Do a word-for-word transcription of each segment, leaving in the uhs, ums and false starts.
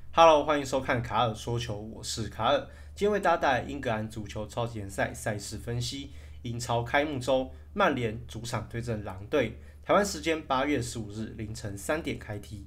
Hello，欢迎收看卡尔说球，我是卡尔。今天为大家带来英格兰足球超级联赛赛事分析。英超开幕周，曼联主场对阵狼队，台湾时间八月十五日凌晨三点开踢。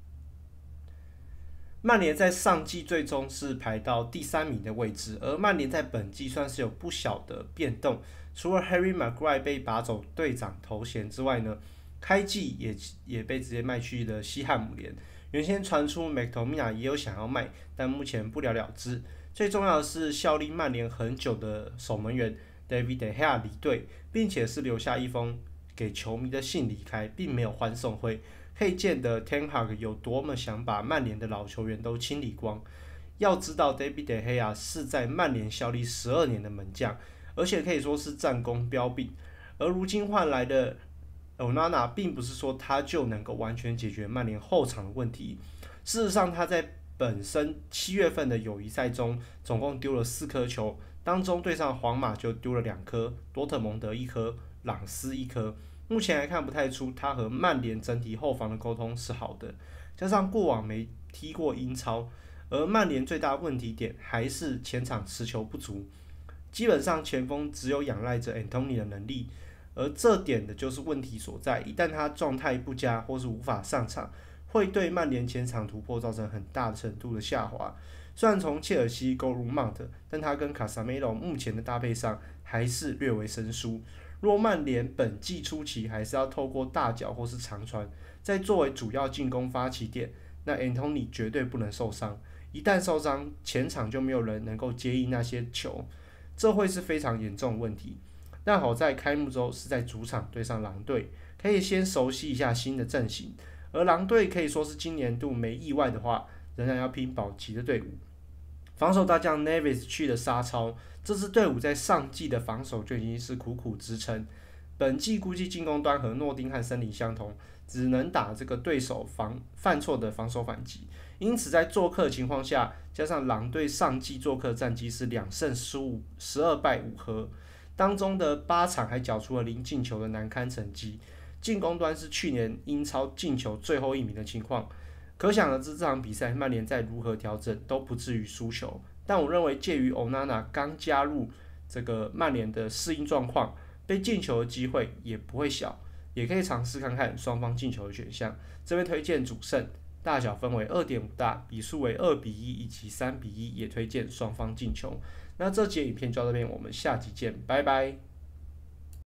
曼联在上季最终是排到第三名的位置，而曼联在本季算是有不小的变动。除了 Harry Maguire 被拔走队长头衔之外呢，开季也也被直接卖去了西汉姆联。原先传出 McTominay 也有想要卖，但目前不了了之。最重要的是，效力曼联很久的守门员 David De Gea 离队，并且是留下一封给球迷的信离开，并没有欢送会。可以见得 Ten Hag 有多么想把曼联的老球员都清理光。要知道 David De Gea 是在曼联效力十二年的门将，而且可以说是战功彪炳。而如今换来的 Onana 并不是说他就能够完全解决曼联后场的问题。事实上，他在本身七月份的友谊赛中，总共丢了四颗球，当中对上皇马就丢了两颗，多特蒙德一颗，朗斯一颗。目前还看不太出他和曼联整体后防的沟通是好的，加上过往没踢过英超，而曼联最大的问题点还是前场持球不足，基本上前锋只有仰赖着 Anthony 的能力，而这点的就是问题所在。一旦他状态不佳或是无法上场，会对曼联前场突破造成很大程度的下滑。虽然从切尔西购入 Mount，但他跟卡萨梅罗目前的搭配上还是略为生疏。若曼联本季初期还是要透过大脚或是长传，再作为主要进攻发起点，那 Anthony 绝对不能受伤。一旦受伤，前场就没有人能够接应那些球，这会是非常严重的问题。但好在开幕周是在主场对上狼队，可以先熟悉一下新的阵型。而狼队可以说是今年度没意外的话，仍然要拼保级的队伍。防守大将 Neves 去了沙超，这支队伍在上季的防守就已经是苦苦支撑。本季估计进攻端和诺丁汉森林相同，只能打这个对手防犯错的防守反击。因此，在做客的情况下，加上狼队上季做客战绩是两胜十五十二败五和，当中的八场还缴出了零进球的难堪成绩。进攻端是去年英超进球最后一名的情况。可想而知，这场比赛曼联再如何调整都不至于输球。但我认为，介于 Onana 刚加入这个曼联的适应状况，被进球的机会也不会小，也可以尝试看看双方进球的选项。这边推荐主胜，大小分为 二点五 大，比数为二比一以及三比一，也推荐双方进球。那这节影片就到这边，我们下集见，拜拜。